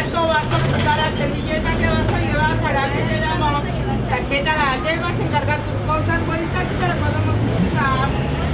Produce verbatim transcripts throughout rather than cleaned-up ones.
¿Cuánto vas a costar la servilleta que vas a llevar para que te damos tarjeta? La llevas a encargar tus cosas, ahorita aquí te la podemos usar.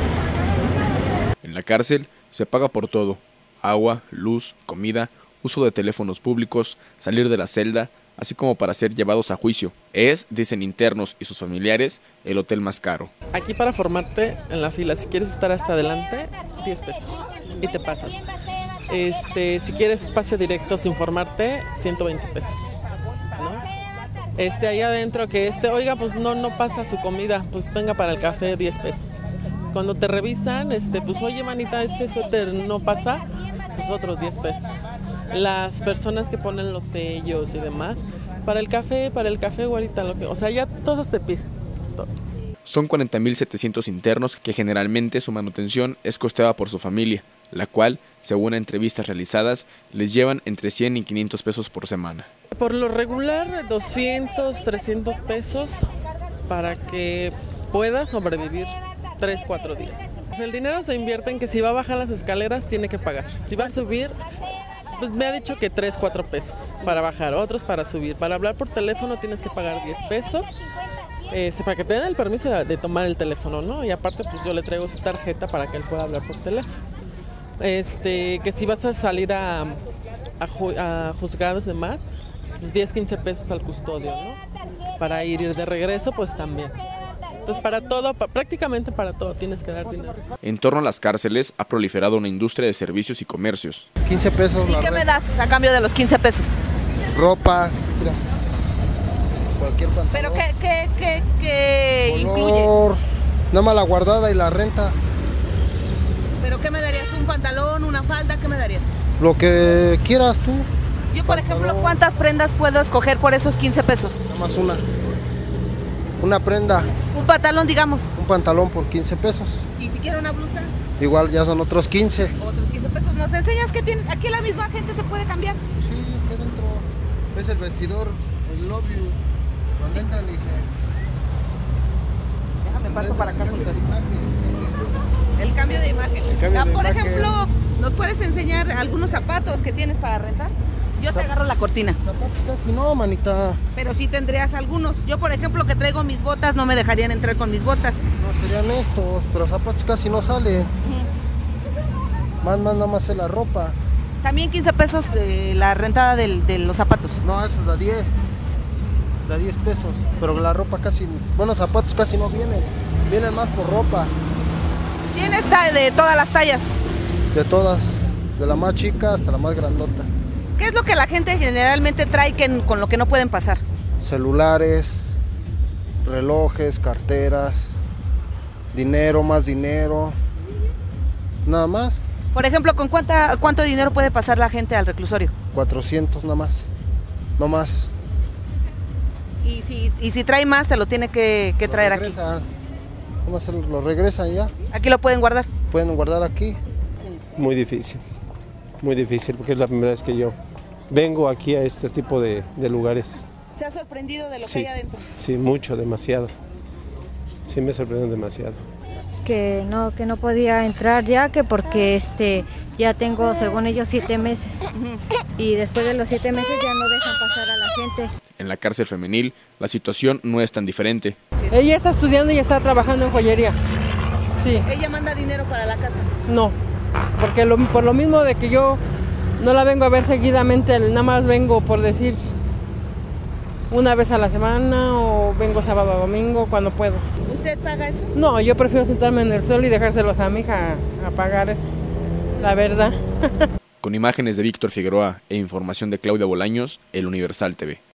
En la cárcel se paga por todo: agua, luz, comida, uso de teléfonos públicos, salir de la celda, así como para ser llevados a juicio. Es, dicen internos y sus familiares, el hotel más caro. Aquí para formarte en la fila, si quieres estar hasta adelante, diez pesos y te pasas. Este, si quieres pase directo sin formarte, ciento veinte pesos, ¿no? Este, ahí adentro que este, oiga, pues no, no pasa su comida, pues venga para el café, diez pesos. Cuando te revisan, este, pues oye manita, este suéter no pasa, pues otros diez pesos. Las personas que ponen los sellos y demás, para el café, para el café, güerita, lo que, o sea, ya todos te piden, todos. Son cuarenta mil setecientos internos que generalmente su manutención es costeada por su familia, la cual, según entrevistas realizadas, les llevan entre cien y quinientos pesos por semana. Por lo regular, doscientos, trescientos pesos para que pueda sobrevivir tres, cuatro días. El dinero se invierte en que si va a bajar las escaleras tiene que pagar. Si va a subir, pues me ha dicho que tres, cuatro pesos para bajar, otros para subir. Para hablar por teléfono tienes que pagar diez pesos. Eh, para que te den el permiso de, de tomar el teléfono, ¿no? Y aparte, pues yo le traigo su tarjeta para que él pueda hablar por teléfono. Este, que si vas a salir a, a, ju, a juzgados y demás, pues diez, quince pesos al custodio, ¿no? Para ir, ir de regreso, pues también. Entonces, para todo, pa, prácticamente para todo tienes que dar dinero. En torno a las cárceles ha proliferado una industria de servicios y comercios. quince pesos. ¿Y qué me das a cambio de los quince pesos? Ropa, mira. Cualquier pantalón. ¿Pero qué, qué, qué, qué color, incluye? Nada más la guardada y la renta. ¿Pero qué me darías? ¿Un pantalón, una falda? ¿Qué me darías? Lo que quieras tú. Yo, por pantalón. ejemplo, ¿cuántas prendas puedo escoger por esos quince pesos? Nada más una. Una prenda. Un pantalón, digamos. Un pantalón por quince pesos. ¿Y si quiero una blusa? Igual ya son otros quince. Otros quince pesos. ¿Nos enseñas qué tienes? Aquí la misma gente se puede cambiar. Sí, aquí adentro. Es el vestidor, el love you. Cuando entran y se... Déjame paso para acá junto. El cambio de imagen. El cambio ah, de por imagen. ejemplo, ¿nos puedes enseñar algunos zapatos que tienes para rentar? Yo te agarro la cortina. Zapatos casi no, manita. Pero sí tendrías algunos. Yo, por ejemplo, que traigo mis botas, no me dejarían entrar con mis botas. No, serían estos, pero zapatos casi no salen. Uh-huh. Más, más, nada más es la ropa. También quince pesos eh, la rentada del, de los zapatos. No, eso es de diez. De diez pesos. Pero la ropa casi, bueno, zapatos casi no vienen. Vienen más por ropa. ¿Tienes de todas las tallas? De todas. De la más chica hasta la más grandota. ¿Qué es lo que la gente generalmente trae que, con lo que no pueden pasar? Celulares, relojes, carteras, dinero, más dinero, nada más. Por ejemplo, ¿con cuánta, cuánto dinero puede pasar la gente al reclusorio? cuatrocientos nada más, no más. ¿Y si, y si trae más, se lo tiene que, que traer aquí? ¿Cómo se lo regresan ya? ¿Aquí lo pueden guardar? Pueden guardar aquí. Sí. Muy difícil, muy difícil, porque es la primera vez que yo vengo aquí a este tipo de, de lugares. ¿Se ha sorprendido de lo sí, que hay adentro? Sí, mucho, demasiado. Sí me sorprendió demasiado. Que no, que no podía entrar ya, que porque este ya tengo, según ellos, siete meses. Y después de los siete meses ya no dejan pasar a la gente. En la cárcel femenil, la situación no es tan diferente. Ella está estudiando y está trabajando en joyería. Sí. ¿Ella manda dinero para la casa? No, porque lo, por lo mismo de que yo no la vengo a ver seguidamente, nada más vengo por decir una vez a la semana o vengo sábado o domingo cuando puedo. ¿Usted paga eso? No, yo prefiero sentarme en el suelo y dejárselos a mi hija a pagar eso, la verdad. Con imágenes de Víctor Figueroa e información de Claudia Bolaños, El Universal T V.